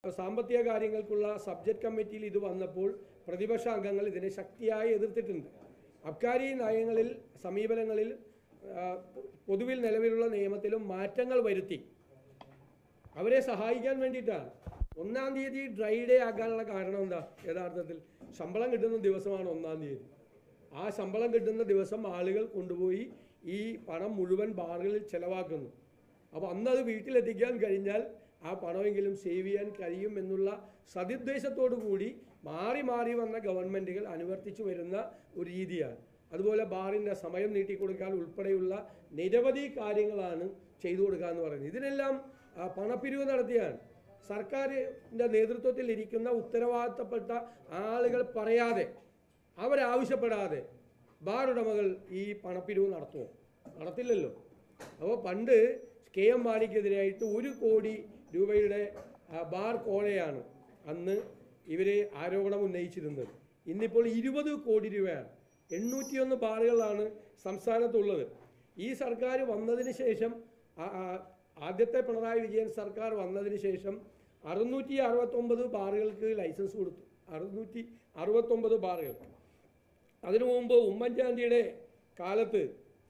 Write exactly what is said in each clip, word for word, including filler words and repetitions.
സാമ്പത്തിക കാര്യങ്ങൾക്കുള്ള സബ്ജക്ട് കമ്മിറ്റിയിൽ ഇത് വന്നപ്പോൾ പ്രതിപക്ഷ അംഗങ്ങൾ ഇതിനെ ശക്തിയായി എതിർത്തിട്ടുണ്ട്. അബ്കാരി നയങ്ങളിൽ സമീപനങ്ങളിൽ പൊതുവിൽ നിലവിലുള്ള നിയമത്തിലും മാറ്റങ്ങൾ വരുത്തി അവരെ സഹായിക്കാൻ വേണ്ടിയിട്ടാണ്. ഒന്നാം തീയതി ഡ്രൈ ഡേ ആക്കാനുള്ള കാരണം എന്താ? യഥാർത്ഥത്തിൽ ശമ്പളം കിട്ടുന്ന ദിവസമാണ് ഒന്നാം തീയതി. ആ ശമ്പളം കിട്ടുന്ന ദിവസം ആളുകൾ കൊണ്ടുപോയി ഈ പണം മുഴുവൻ ബാറുകളിൽ ചെലവാക്കുന്നു. അപ്പോൾ അന്നത് വീട്ടിലെത്തിക്കാൻ കഴിഞ്ഞാൽ ആ പണമെങ്കിലും സേവ് ചെയ്യാൻ കഴിയും എന്നുള്ള സതുദ്ദേശത്തോടു കൂടി മാറി മാറി വന്ന ഗവൺമെൻറ്റുകൾ അനുവർത്തിച്ചു വരുന്ന ഒരു രീതിയാണ്. അതുപോലെ ബാറിൻ്റെ സമയം നീട്ടിക്കൊടുക്കാൻ ഉൾപ്പെടെയുള്ള നിരവധി കാര്യങ്ങളാണ് ചെയ്തു കൊടുക്കുക എന്ന് പറയുന്നത്. ഇതിനെല്ലാം പണപ്പിരിവ് നടത്തിയാണ്. സർക്കാരിൻ്റെ നേതൃത്വത്തിൽ ഇരിക്കുന്ന ഉത്തരവാദിത്തപ്പെട്ട ആളുകൾ പറയാതെ, അവരാവശ്യപ്പെടാതെ ബാർ ഉടമകൾ ഈ പണപ്പിരിവ് നടത്തുമോ? നടത്തില്ലല്ലോ. അപ്പോൾ പണ്ട് കെ എം മാണിക്കെതിരായിട്ട് ഒരു കോടി രൂപയുടെ ബാർ കോഴയാണ് അന്ന് ഇവർ ആരോപണം ഉന്നയിച്ചിരുന്നത്. ഇന്നിപ്പോൾ ഇരുപത് കോടി രൂപയാണ്. എണ്ണൂറ്റിയൊന്ന് ബാറുകളാണ് സംസ്ഥാനത്തുള്ളത്. ഈ സർക്കാർ വന്നതിന് ശേഷം, ആദ്യത്തെ പിണറായി വിജയൻ സർക്കാർ വന്നതിന് ശേഷം അറുന്നൂറ്റി അറുപത്തൊമ്പത് ബാറുകൾക്ക് ലൈസൻസ് കൊടുത്തു. അറുന്നൂറ്റി അറുപത്തൊമ്പത് ബാറുകൾ. അതിനു മുമ്പ് ഉമ്മൻചാണ്ടിയുടെ കാലത്ത്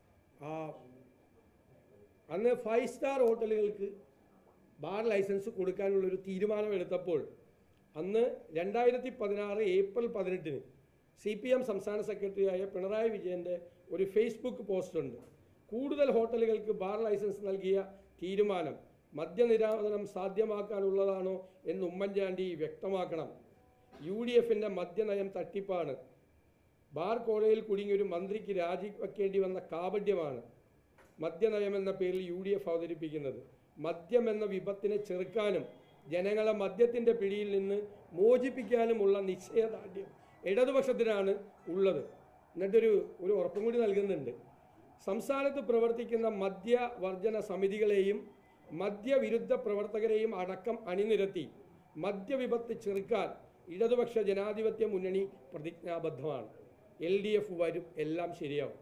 അന്ന് ഫൈവ് സ്റ്റാർ ഹോട്ടലുകൾക്ക് ബാർ ലൈസൻസ് കൊടുക്കാനുള്ളൊരു തീരുമാനം എടുത്തപ്പോൾ അന്ന് രണ്ടായിരത്തി പതിനാറ് ഏപ്രിൽ പതിനെട്ടിന് സി പി എം സംസ്ഥാന സെക്രട്ടറിയായ പിണറായി വിജയൻ്റെ ഒരു ഫേസ്ബുക്ക് പോസ്റ്റുണ്ട്. കൂടുതൽ ഹോട്ടലുകൾക്ക് ബാർ ലൈസൻസ് നൽകിയ തീരുമാനം മദ്യനിരോധനം സാധ്യമാക്കാനുള്ളതാണോ എന്ന് ഉമ്മൻചാണ്ടി വ്യക്തമാക്കണം. യു ഡി എഫിൻ്റെ മദ്യനയം തട്ടിപ്പാണ്. ബാർ കോഴയിൽ കുടുങ്ങിയൊരു മന്ത്രിക്ക് രാജിവെക്കേണ്ടി വന്ന കാപഢ്യമാണ് മദ്യനയമെന്ന പേരിൽ യു ഡി എഫ് അവതരിപ്പിക്കുന്നത്. മദ്യം എന്ന വിപത്തിനെ ചെറുക്കാനും ജനങ്ങളെ മദ്യത്തിൻ്റെ പിടിയിൽ നിന്ന് മോചിപ്പിക്കാനുമുള്ള നിശ്ചയദാർഢ്യം ഇടതുപക്ഷത്തിനാണ് ഉള്ളത്. എന്നിട്ടൊരു ഒരു ഉറപ്പും കൂടി നൽകുന്നുണ്ട്. സംസ്ഥാനത്ത് പ്രവർത്തിക്കുന്ന മദ്യവർജന സമിതികളെയും മദ്യവിരുദ്ധ പ്രവർത്തകരെയും അടക്കം അണിനിരത്തി മദ്യവിപത്ത് ചെറുക്കാൻ ഇടതുപക്ഷ ജനാധിപത്യ മുന്നണി പ്രതിജ്ഞാബദ്ധമാണ്. എൽ ഡി എഫ് വരും, എല്ലാം ശരിയാവും.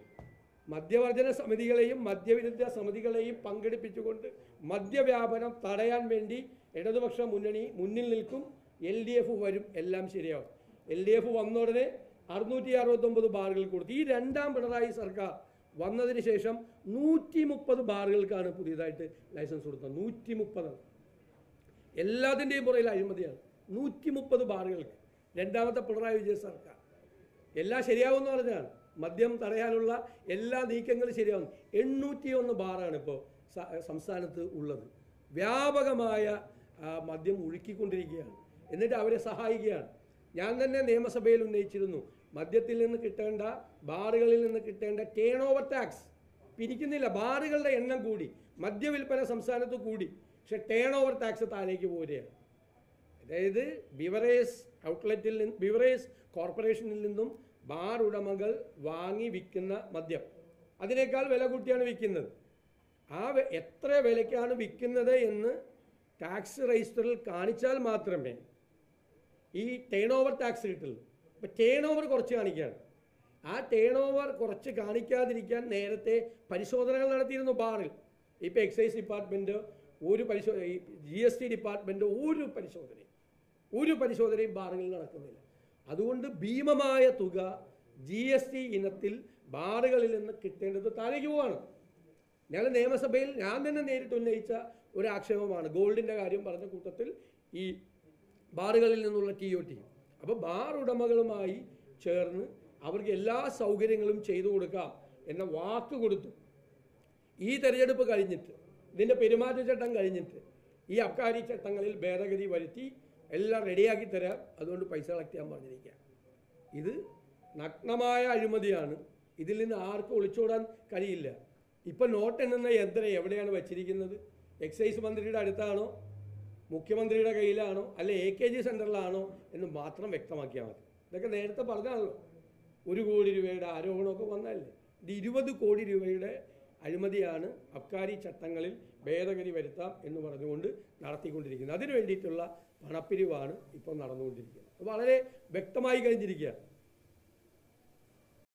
മദ്യവർജന സമിതികളെയും മദ്യവിരുദ്ധ സമിതികളെയും പങ്കെടുപ്പിച്ചുകൊണ്ട് മദ്യവ്യാപനം തടയാൻ വേണ്ടി ഇടതുപക്ഷ മുന്നണി മുന്നിൽ നിൽക്കും. എൽ ഡി എഫ് വരും, എല്ലാം ശരിയാവും. എൽ ഡി എഫ് വന്ന ഉടനെ അറുന്നൂറ്റി അറുപത്തൊമ്പത് ബാറുകൾ കൊടുത്തു. ഈ രണ്ടാം പിണറായി സർക്കാർ വന്നതിന് ശേഷം നൂറ്റി മുപ്പത് ബാറുകൾക്കാണ് പുതിയതായിട്ട് ലൈസൻസ് കൊടുത്തത്. നൂറ്റി മുപ്പത് എല്ലാത്തിൻ്റെയും പുറയിൽ അഴിമതിയാണ്. നൂറ്റി മുപ്പത് ബാറുകൾക്ക് രണ്ടാമത്തെ പിണറായി വിജയൻ സർക്കാർ എല്ലാം ശരിയാവുമെന്ന് പറഞ്ഞാണ്. മദ്യം തടയാനുള്ള എല്ലാ നീക്കങ്ങളും ശരിയാവുന്നു. എണ്ണൂറ്റി ഒന്ന് ബാറാണ് ഇപ്പോൾ സംസ്ഥാനത്ത് ഉള്ളത്. വ്യാപകമായ മദ്യം ഒഴുക്കിക്കൊണ്ടിരിക്കുകയാണ്. എന്നിട്ട് അവരെ സഹായിക്കുകയാണ്. ഞാൻ തന്നെ നിയമസഭയിൽ ഉന്നയിച്ചിരുന്നു, മദ്യത്തിൽ നിന്ന് കിട്ടേണ്ട, ബാറുകളിൽ നിന്ന് കിട്ടേണ്ട ടേൺ ഓവർ ടാക്സ് പിരിക്കുന്നില്ല. ബാറുകളുടെ എണ്ണം കൂടി, മദ്യവിൽപ്പന സംസ്ഥാനത്ത് കൂടി, പക്ഷെ ടേൺ ഓവർ ടാക്സ് താഴേക്ക് പോരുകയാണ്. അതായത് ബിവറേജ് ഔട്ട്ലെറ്റിൽ നിന്ന്, ബിവറേജ് കോർപ്പറേഷനിൽ നിന്നും ബാർ ഉടമകൾ വാങ്ങി വിൽക്കുന്ന മദ്യം അതിനേക്കാൾ വില കൂട്ടിയാണ് വിൽക്കുന്നത്. ആ എത്ര വിലയ്ക്കാണ് വിൽക്കുന്നത് എന്ന് ടാക്സ് രജിസ്റ്ററിൽ കാണിച്ചാൽ മാത്രമേ ഈ ടേൺ ഓവർ ടാക്സ് കിട്ടുള്ളൂ. അപ്പോൾ ടേൺ ഓവർ കുറച്ച് കാണിക്കുകയാണ്. ആ ടേൺ ഓവർ കുറച്ച് കാണിക്കാതിരിക്കാൻ നേരത്തെ പരിശോധനകൾ നടത്തിയിരുന്നു ബാറിൽ. ഇപ്പോൾ എക്സൈസ് ഡിപ്പാർട്ട്മെൻറ്റ് ഒരു പരിശോധന, ജി എസ് ടി ഡിപ്പാർട്ട്മെൻറ്റ് ഒരു പരിശോധനയും ഒരു പരിശോധനയും ബാറുകളിൽ നടക്കുന്നില്ല. അതുകൊണ്ട് ഭീമമായ തുക ജി എസ് ടി ഇനത്തിൽ ബാറുകളിൽ നിന്ന് കിട്ടേണ്ടത് താഴേക്ക് പോവാണ്. ഞങ്ങൾ നിയമസഭയിൽ ഞാൻ തന്നെ നേരിട്ട് ഉന്നയിച്ച ഒരു ആക്ഷേപമാണ് ഗോൾഡിൻ്റെ കാര്യം പറഞ്ഞ കൂട്ടത്തിൽ ഈ ബാറുകളിൽ നിന്നുള്ള ടി ഒ ടി. അപ്പോൾ ബാർ ഉടമകളുമായി ചേർന്ന് അവർക്ക് എല്ലാ സൗകര്യങ്ങളും ചെയ്തു കൊടുക്കാം എന്ന വാക്ക് കൊടുത്തു. ഈ തെരഞ്ഞെടുപ്പ് കഴിഞ്ഞിട്ട്, ഇതിൻ്റെ പെരുമാറ്റച്ചട്ടം കഴിഞ്ഞിട്ട് ഈ അബ്കാരി ചട്ടങ്ങളിൽ ഭേദഗതി വരുത്തി എല്ലാം റെഡിയാക്കി തരാം, അതുകൊണ്ട് പൈസ കളക്ട് ചെയ്യാൻ പറഞ്ഞിരിക്കുക. ഇത് നഗ്നമായ അഴിമതിയാണ്. ഇതിൽ നിന്ന് ആർക്കും ഒളിച്ചോടാൻ കഴിയില്ല. ഇപ്പം നോട്ട് എണ്ണുന്ന യന്ത്രം എവിടെയാണ് വച്ചിരിക്കുന്നത്? എക്സൈസ് മന്ത്രിയുടെ അടുത്താണോ, മുഖ്യമന്ത്രിയുടെ കയ്യിലാണോ, അല്ലെ എ കെ ജി സെൻറ്ററിലാണോ എന്ന് മാത്രം വ്യക്തമാക്കിയാൽ മതി. ഇതൊക്കെ നേരത്തെ പറഞ്ഞാണല്ലോ. ഒരു കോടി രൂപയുടെ ആരോപണമൊക്കെ വന്നതല്ലേ. ഇത് ഇരുപത് കോടി രൂപയുടെ അഴിമതിയാണ് അബ്കാരി ചട്ടങ്ങളിൽ ഭേദഗതി വരുത്താം എന്ന് പറഞ്ഞുകൊണ്ട് നടത്തിക്കൊണ്ടിരിക്കുന്നത്. അതിനു വേണ്ടിയിട്ടുള്ള പണപ്പിരിവാണ് ഇപ്പോൾ നടന്നുകൊണ്ടിരിക്കുന്നത്. വളരെ വ്യക്തമായി കഴിഞ്ഞിരിക്കുകയാണ്.